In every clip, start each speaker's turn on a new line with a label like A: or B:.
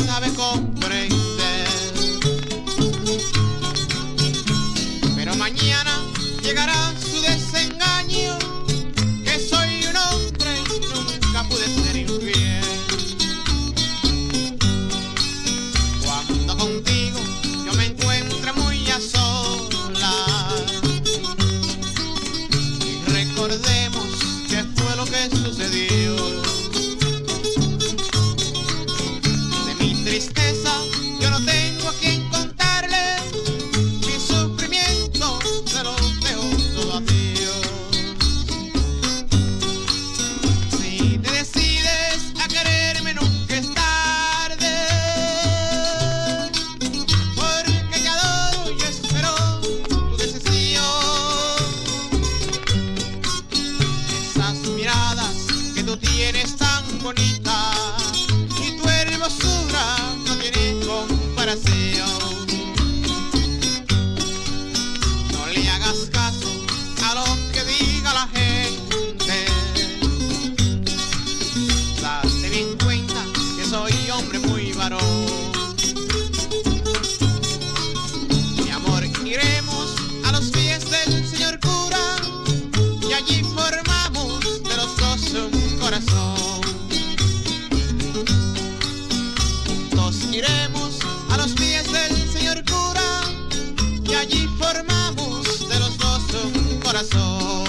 A: sabe comprender. Pero mañana llegará su desengaño, que soy un hombre y nunca pude ser infiel. Cuando contigo yo me encuentre muy a solas, y recordemos qué fue lo que sucedió. De mi tristeza yo no tengo a quien contarle, mi sufrimiento se lo dejo todo a Dios. Si te decides a quererme nunca es tarde, porque te adoro y espero tu decisión. Esas miradas que tú tienes tan bonitas y tu hermosura no tiene comparación. No le hagas caso a lo que diga la gente. Date bien cuenta que soy hombre muy varón. Mi amor, iremos a los pies del señor cura y allí formamos de los dos un corazón. Juntos iremos a los pies del señor cura y allí formamos de los dos un corazón.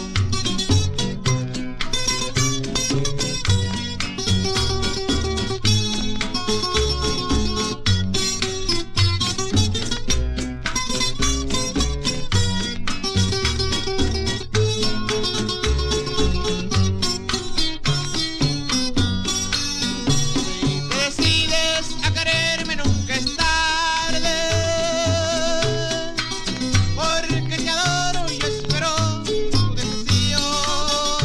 A: Si te decides a quererme nunca es tarde, porque te adoro y espero tu decisión.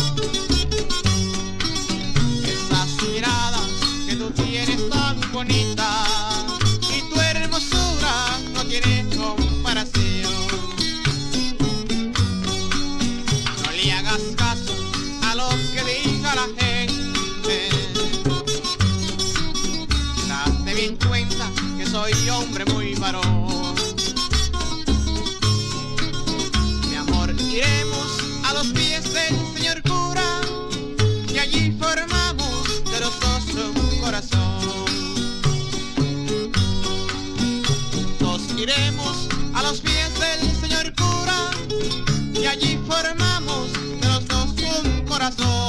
A: Esas miradas que tú tienes tan bonitas y tu hermosura no tiene comparación. No le hagas caso a lo que diga la gente. Date bien cuenta que soy hombre muy varón. Mi amor, iremos a los pies del señor cura y allí formamos de los dos un corazón. Juntos iremos a los pies del señor cura y allí formamos de los dos un corazón.